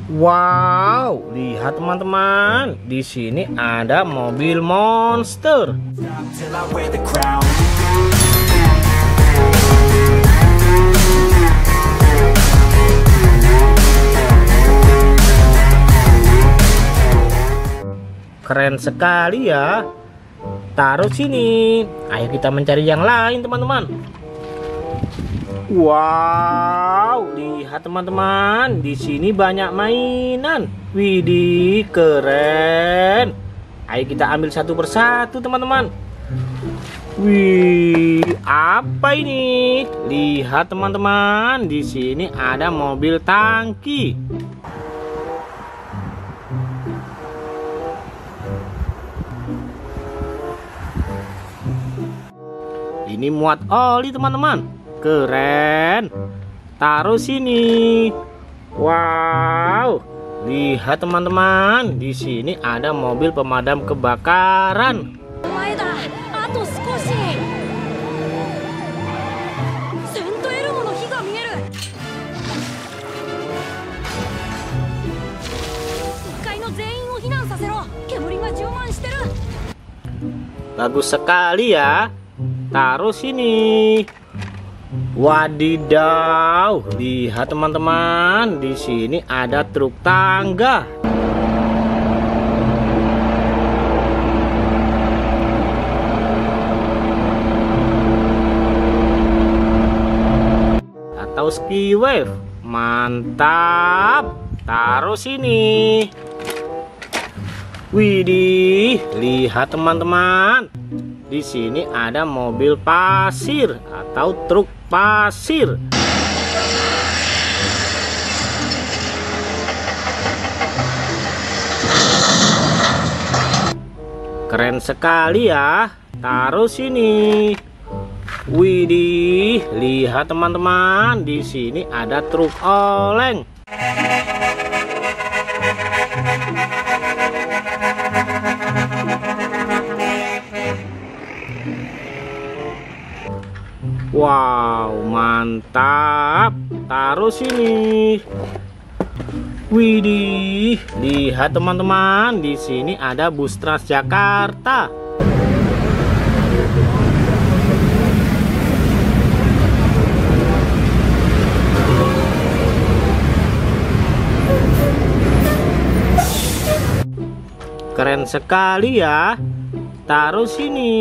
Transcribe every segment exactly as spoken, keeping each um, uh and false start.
Wow, lihat teman-teman, di sini ada mobil monster. Keren sekali ya. Taruh sini. Ayo kita mencari yang lain, teman-teman. Wow, lihat teman-teman, di sini banyak mainan. Widih, keren. Ayo kita ambil satu persatu, teman-teman. Wih, apa ini? Lihat teman-teman, di sini ada mobil tangki. Ini muat oli, teman-teman. Keren. Taruh sini. Wow. Lihat teman-teman, di sini ada mobil pemadam kebakaran. Bagus sekali ya. Taruh sini. Wadidaw, lihat teman-teman, di sini ada truk tangga. Atau ski wave. Mantap. Taruh sini. Widih, lihat teman-teman. Di sini ada mobil pasir atau truk pasir. Keren sekali ya. Taruh sini. Widih, lihat teman-teman, di sini ada truk oleng. Wow, mantap. Taruh sini. Widih, lihat teman-teman, di sini ada bus Transjakarta. Keren sekali ya. Taruh sini.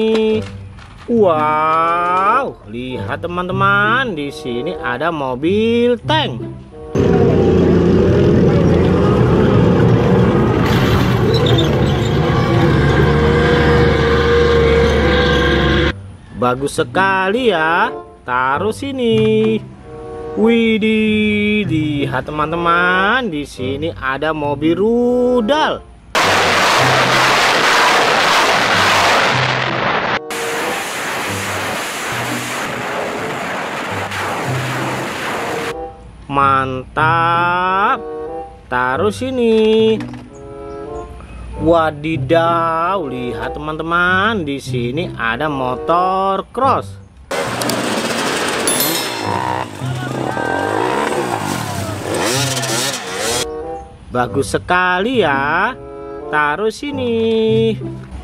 Wow, lihat teman-teman, di sini ada mobil tank. Bagus sekali ya. Taruh sini. Widih, lihat teman-teman, di sini ada mobil rudal. Mantap. Taruh sini. Wadidaw, lihat teman-teman, di sini ada motor cross. Bagus sekali ya. Taruh sini.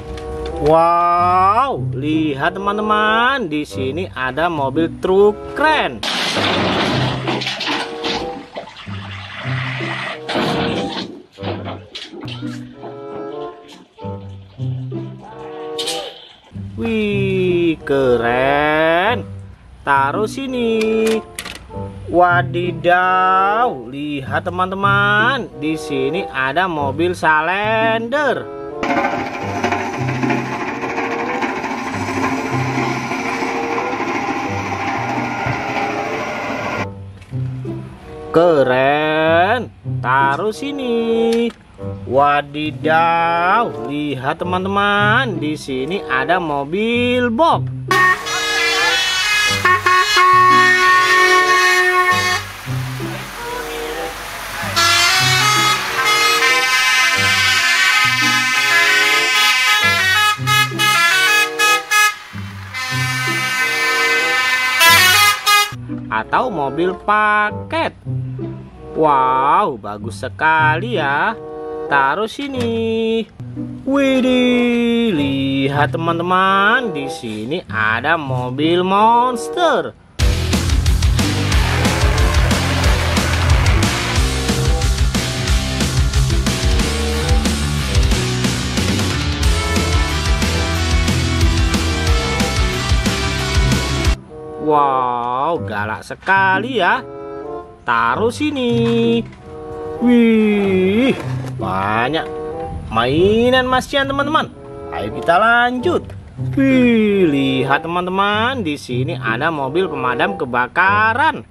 Wow, lihat teman-teman, di sini ada mobil truk kren. Wih, keren. Taruh sini. Wadidaw, lihat teman-teman, di sini ada mobil Salender. Keren. Taruh sini. Wadidaw, lihat teman-teman, di sini ada mobil box. Atau mobil paket. Wow, bagus sekali ya. Taruh sini. Widih, lihat teman-teman, di sini ada mobil monster. Wow, galak sekali ya. Taruh sini. Wih, banyak mainan masnya teman-teman. Ayo kita lanjut. Wih, lihat teman-teman, di sini ada mobil pemadam kebakaran.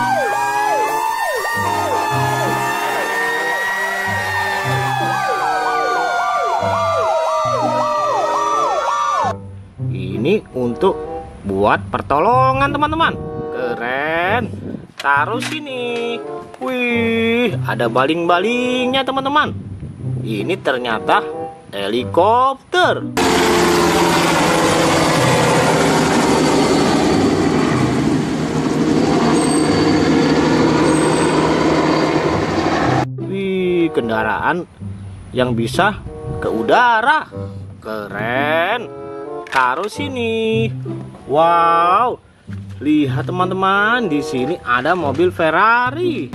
Ini untuk buat pertolongan teman-teman. Keren. Taruh sini. Wih, ada baling-balingnya teman-teman. Ini ternyata helikopter. Wih, kendaraan yang bisa ke udara. Keren. Taruh sini. Wow, lihat teman-teman, di sini ada mobil Ferrari.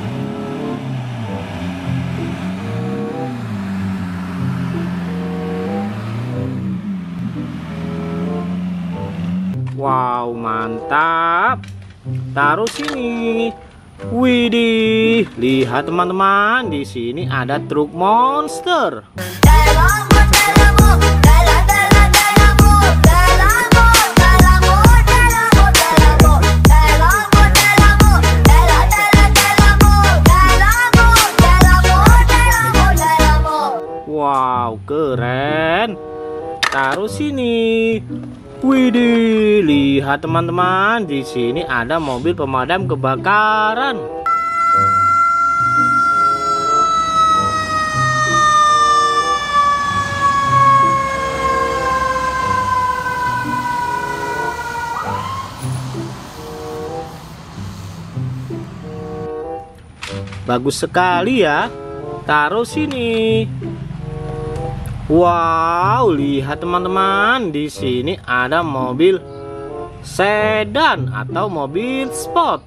Wow, mantap. Taruh sini. Widih, lihat teman-teman, di sini ada truk monster. Wow, keren. Taruh sini. Widih, lihat teman-teman, di sini ada mobil pemadam kebakaran. Bagus sekali ya. Taruh sini. Wow, lihat teman-teman, di sini ada mobil sedan atau mobil sport.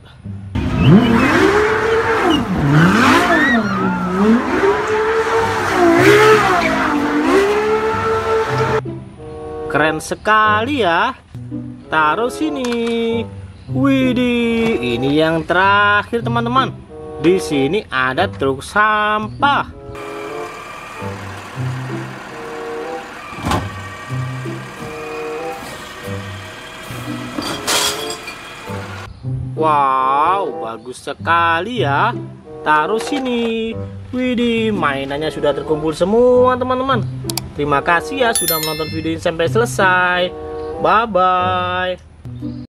Keren sekali ya. Taruh sini. Widih, ini yang terakhir teman-teman. Di sini ada truk sampah. Wow, bagus sekali ya. Taruh sini. Widih, mainannya sudah terkumpul semua teman-teman. Terima kasih ya sudah menonton video ini sampai selesai. Bye-bye.